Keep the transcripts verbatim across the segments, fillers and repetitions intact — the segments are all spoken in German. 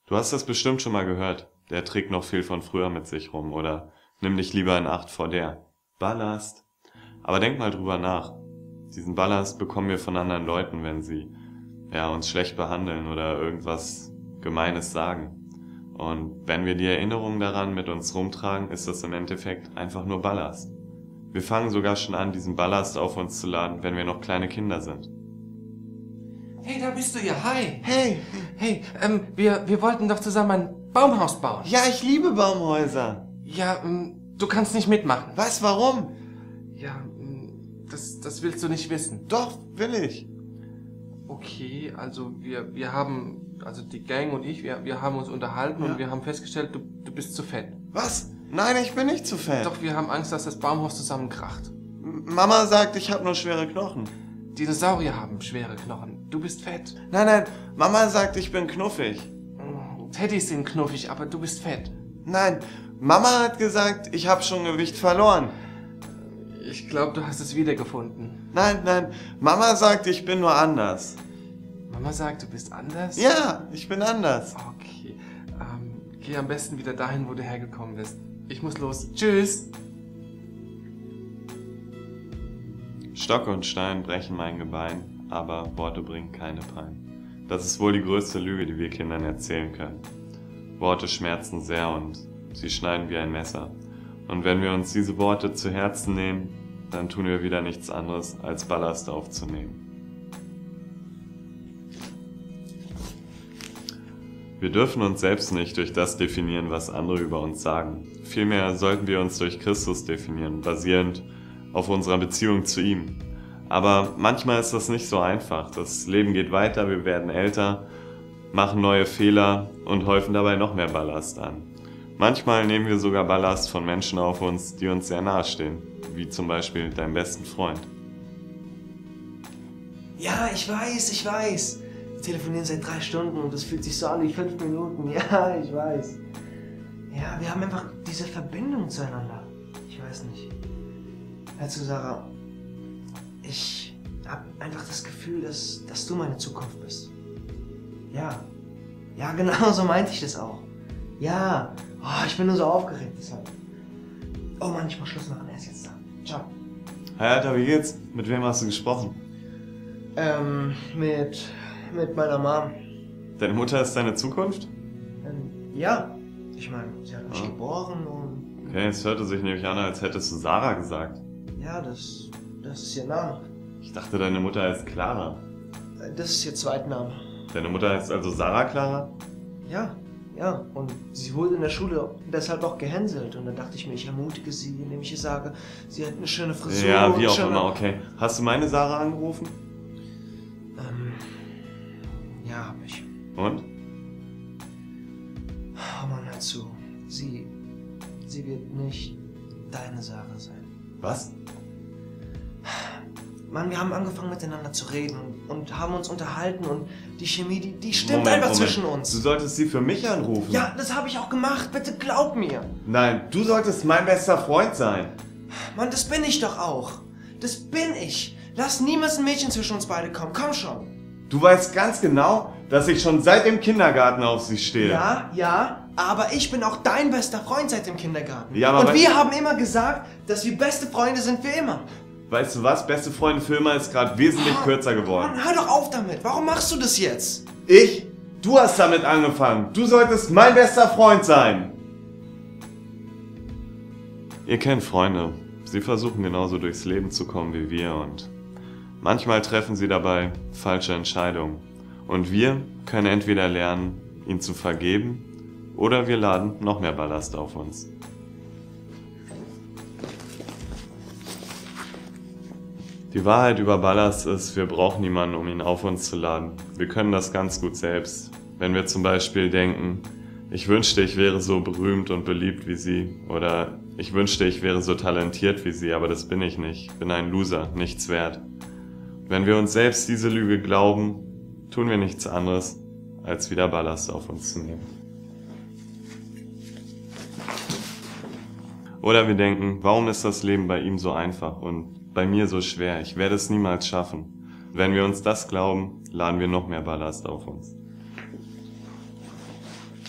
Du hast das bestimmt schon mal gehört. Der trägt noch viel von früher mit sich rum. Oder nimm dich lieber in Acht vor der. Ballast. Aber denk mal drüber nach. Diesen Ballast bekommen wir von anderen Leuten, wenn sie ja, uns schlecht behandeln oder irgendwas Gemeines sagen. Und wenn wir die Erinnerung daran mit uns rumtragen, ist das im Endeffekt einfach nur Ballast. Wir fangen sogar schon an, diesen Ballast auf uns zu laden, wenn wir noch kleine Kinder sind. Hey, da bist du ja. Hi. Hey, Hey, ähm, wir, wir wollten doch zusammen ein Baumhaus bauen. ja, ich liebe Baumhäuser. Ja, ähm, du kannst nicht mitmachen. Was, warum? Ja, ähm, das, das willst du nicht wissen. Doch, will ich. Okay, also wir, wir haben, also die Gang und ich, wir, wir haben uns unterhalten Ja. und wir haben festgestellt, du, du bist zu fett. Was? Nein, ich bin nicht zu fett. Doch, wir haben Angst, dass das Baumhaus zusammenkracht. M- Mama sagt, ich habe nur schwere Knochen. Dinosaurier haben schwere Knochen. Du bist fett. Nein, nein, Mama sagt, ich bin knuffig. Mm, Teddys sind knuffig, aber du bist fett. Nein, Mama hat gesagt, ich habe schon Gewicht verloren. Ich glaube, du hast es wiedergefunden. Nein, nein, Mama sagt, ich bin nur anders. Mama sagt, du bist anders? Ja, ich bin anders. Okay. Ähm, geh am besten wieder dahin, wo du hergekommen bist. Ich muss los. Tschüss. Stock und Stein brechen mein Gebein, aber Worte bringen keine Pein. Das ist wohl die größte Lüge, die wir Kindern erzählen können. Worte schmerzen sehr und sie schneiden wie ein Messer. Und wenn wir uns diese Worte zu Herzen nehmen, dann tun wir wieder nichts anderes, als Ballast aufzunehmen. Wir dürfen uns selbst nicht durch das definieren, was andere über uns sagen. Vielmehr sollten wir uns durch Christus definieren, basierend auf unserer Beziehung zu ihm. Aber manchmal ist das nicht so einfach. Das Leben geht weiter, wir werden älter, machen neue Fehler und häufen dabei noch mehr Ballast an. Manchmal nehmen wir sogar Ballast von Menschen auf uns, die uns sehr nahe stehen, wie zum Beispiel deinem besten Freund. Ja, ich weiß, ich weiß. Wir telefonieren seit drei Stunden und es fühlt sich so an wie fünf Minuten. Ja, ich weiß. Ja, wir haben einfach diese Verbindung zueinander. Ich weiß nicht. Hör zu, Sarah. Ich habe einfach das Gefühl, dass, dass du meine Zukunft bist. Ja. Ja, genau so meinte ich das auch. Ja. Oh, ich bin nur so aufgeregt deshalb. Oh Mann, ich muss Schluss machen. Er ist jetzt da. Ciao. Hey Alter, wie geht's? Mit wem hast du gesprochen? Ähm, mit, mit meiner Mom. Deine Mutter ist deine Zukunft? Ähm, ja. Ich meine, sie hat mich Ah. geboren und... Okay, es hörte sich nämlich an, als hättest du Sarah gesagt. Ja, das, das ist ihr Name. Ich dachte, deine Mutter heißt Clara. Das ist ihr Zweitname. Deine Mutter heißt also Sarah Clara? Ja, ja. Und sie wurde in der Schule deshalb auch gehänselt. Und dann dachte ich mir, ich ermutige sie, indem ich ihr sage, sie hat eine schöne Frisur. Ja, wie und auch schöne... immer, okay. Hast du meine Sarah angerufen? Ähm, ja, hab ich. Und? Oh Mann, hör zu. Sie, sie wird nicht deine Sarah sein. Was? Mann, wir haben angefangen miteinander zu reden und haben uns unterhalten und die Chemie, die, die stimmt Moment, einfach Moment. zwischen Du uns. solltest sie für mich anrufen. Ja, das habe ich auch gemacht. Bitte glaub mir. Nein, du solltest mein bester Freund sein. Mann, das bin ich doch auch. Das bin ich. Lass niemals ein Mädchen zwischen uns beide kommen. Komm schon. Du weißt ganz genau, dass ich schon seit dem Kindergarten auf sie stehe. Ja, ja, aber ich bin auch dein bester Freund seit dem Kindergarten. Ja, aber und wenn- wir haben immer gesagt, dass wir beste Freunde sind für immer. Weißt du was? Beste Freunde für immer ist gerade wesentlich kürzer geworden. Mann, hör doch auf damit. Warum machst du das jetzt? Ich? Du hast damit angefangen. Du solltest mein bester Freund sein. Ihr kennt Freunde. Sie versuchen genauso durchs Leben zu kommen wie wir und manchmal treffen sie dabei falsche Entscheidungen. Und wir können entweder lernen, ihnen zu vergeben, oder wir laden noch mehr Ballast auf uns. Die Wahrheit über Ballast ist, wir brauchen niemanden, um ihn auf uns zu laden. Wir können das ganz gut selbst. Wenn wir zum Beispiel denken, ich wünschte, ich wäre so berühmt und beliebt wie sie, oder ich wünschte, ich wäre so talentiert wie sie, aber das bin ich nicht. Ich bin ein Loser, nichts wert. Wenn wir uns selbst diese Lüge glauben, tun wir nichts anderes, als wieder Ballast auf uns zu nehmen. Oder wir denken, warum ist das Leben bei ihm so einfach und bei mir so schwer? Ich werde es niemals schaffen. Wenn wir uns das glauben, laden wir noch mehr Ballast auf uns.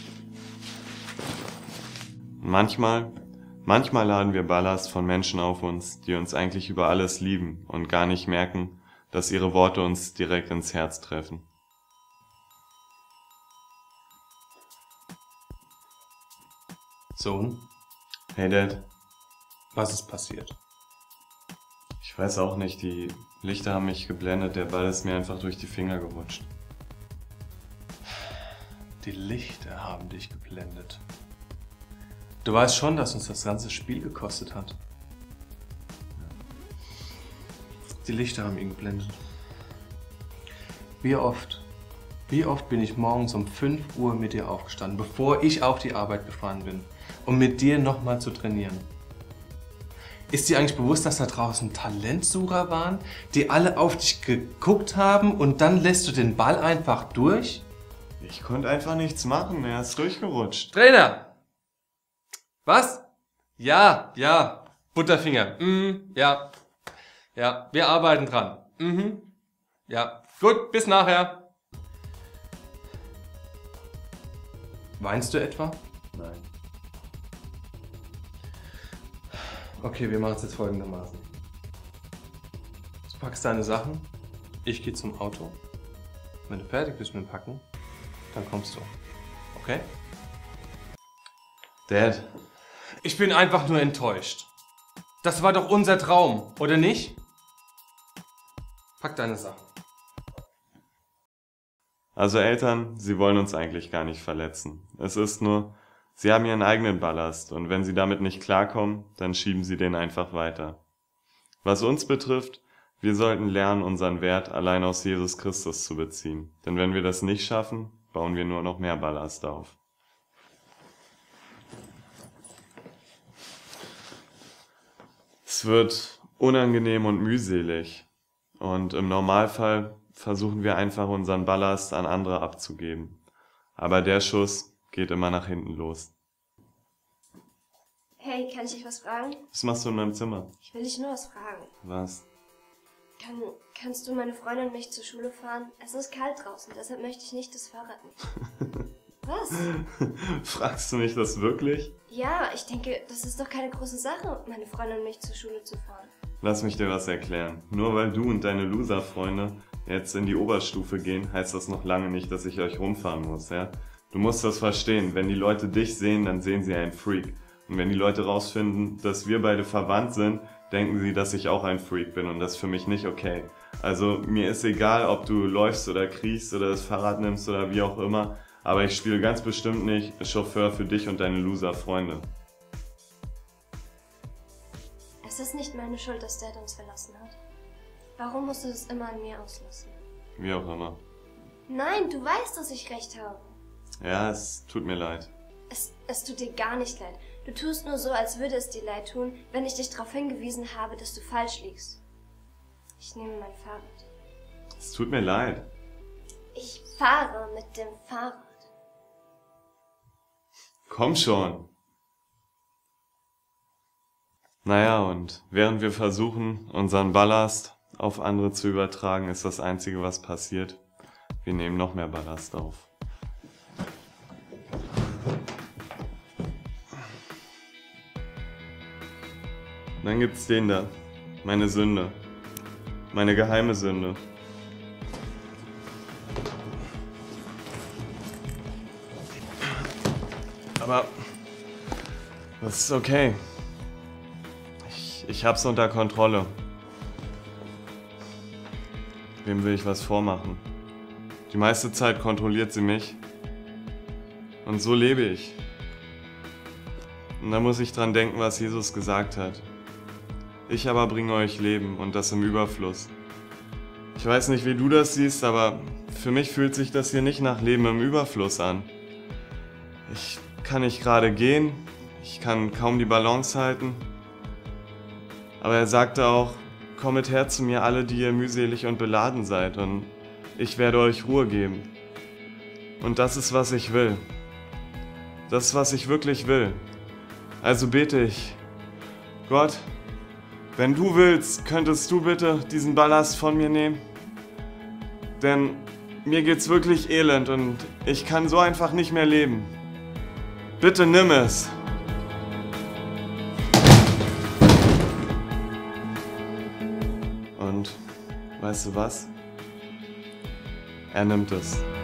Und manchmal, manchmal laden wir Ballast von Menschen auf uns, die uns eigentlich über alles lieben und gar nicht merken, dass ihre Worte uns direkt ins Herz treffen. Sohn, Hey Dad, was ist passiert? ich weiß auch nicht, die Lichter haben mich geblendet, der Ball ist mir einfach durch die Finger gerutscht. Die Lichter haben dich geblendet. Du weißt schon, dass uns das ganze Spiel gekostet hat. Die Lichter haben ihn geblendet. Wie oft, wie oft bin ich morgens um fünf Uhr mit dir aufgestanden, bevor ich auf die Arbeit gefahren bin, um mit dir nochmal zu trainieren. Ist dir eigentlich bewusst, dass da draußen Talentsucher waren, die alle auf dich geguckt haben und dann lässt du den Ball einfach durch? Ich konnte einfach nichts machen, er ist durchgerutscht. Trainer! Was? Ja, ja. Butterfinger. Mhm, ja. Ja, wir arbeiten dran. Mhm. Ja. Gut, bis nachher. Weinst du etwa? Nein. Okay, wir machen es jetzt folgendermaßen. Du packst deine Sachen, ich gehe zum Auto. Wenn du fertig bist mit dem Packen, dann kommst du. Okay? Dad, Ich bin einfach nur enttäuscht. Das war doch unser Traum, oder nicht? Pack deine Sachen. also Eltern, sie wollen uns eigentlich gar nicht verletzen. Es ist nur, sie haben ihren eigenen Ballast und wenn sie damit nicht klarkommen, dann schieben sie den einfach weiter. Was uns betrifft, wir sollten lernen, unseren Wert allein aus Jesus Christus zu beziehen. Denn wenn wir das nicht schaffen, bauen wir nur noch mehr Ballast auf. Es wird unangenehm und mühselig. Und im Normalfall versuchen wir einfach unseren Ballast an andere abzugeben. Aber der Schuss geht immer nach hinten los. Hey, kann ich dich was fragen? Was machst du in meinem Zimmer? Ich will dich nur was fragen. Was? Kann, kannst du meine Freundin und mich zur Schule fahren? Es ist kalt draußen, deshalb möchte ich nicht das Fahrrad mitnehmen. Was? Fragst du mich das wirklich? Ja, ich denke, das ist doch keine große Sache, meine Freundin und mich zur Schule zu fahren. Lass mich dir was erklären. Nur weil du und deine Loser-Freunde jetzt in die Oberstufe gehen, heißt das noch lange nicht, dass ich euch rumfahren muss, ja? Du musst das verstehen. Wenn die Leute dich sehen, dann sehen sie einen Freak. Und wenn die Leute rausfinden, dass wir beide verwandt sind, denken sie, dass ich auch ein Freak bin und das ist für mich nicht okay. Also mir ist egal, ob du läufst oder kriechst oder das Fahrrad nimmst oder wie auch immer, aber ich spiele ganz bestimmt nicht Chauffeur für dich und deine Loser-Freunde. Es ist nicht meine Schuld, dass Dad uns verlassen hat. Warum musst du das immer an mir auslassen? Wie auch immer. Nein, du weißt, dass ich recht habe. Ja, es tut mir leid. Es, es tut dir gar nicht leid. Du tust nur so, als würde es dir leid tun, wenn ich dich darauf hingewiesen habe, dass du falsch liegst. Ich nehme mein Fahrrad. Es tut mir leid. Ich fahre mit dem Fahrrad. Komm schon. Naja, und während wir versuchen, unseren Ballast auf andere zu übertragen, ist das Einzige, was passiert. Wir nehmen noch mehr Ballast auf. Dann gibt's den da. Meine Sünde. Meine geheime Sünde. Aber das ist okay. Ich, ich hab's unter Kontrolle. Wem will ich was vormachen? Die meiste Zeit kontrolliert sie mich. Und so lebe ich. Und da muss ich dran denken, was Jesus gesagt hat. Ich aber bringe euch Leben und das im Überfluss. Ich weiß nicht, wie du das siehst, aber für mich fühlt sich das hier nicht nach Leben im Überfluss an. Ich kann nicht gerade gehen, ich kann kaum die Balance halten. Aber er sagte auch, kommet her zu mir alle, die ihr mühselig und beladen seid, und ich werde euch Ruhe geben. Und das ist, was ich will. Das ist, was ich wirklich will. Also bete ich, Gott, wenn du willst, könntest du bitte diesen Ballast von mir nehmen? Denn mir geht's wirklich elend und ich kann so einfach nicht mehr leben. Bitte nimm es. Und weißt du was? Er nimmt es.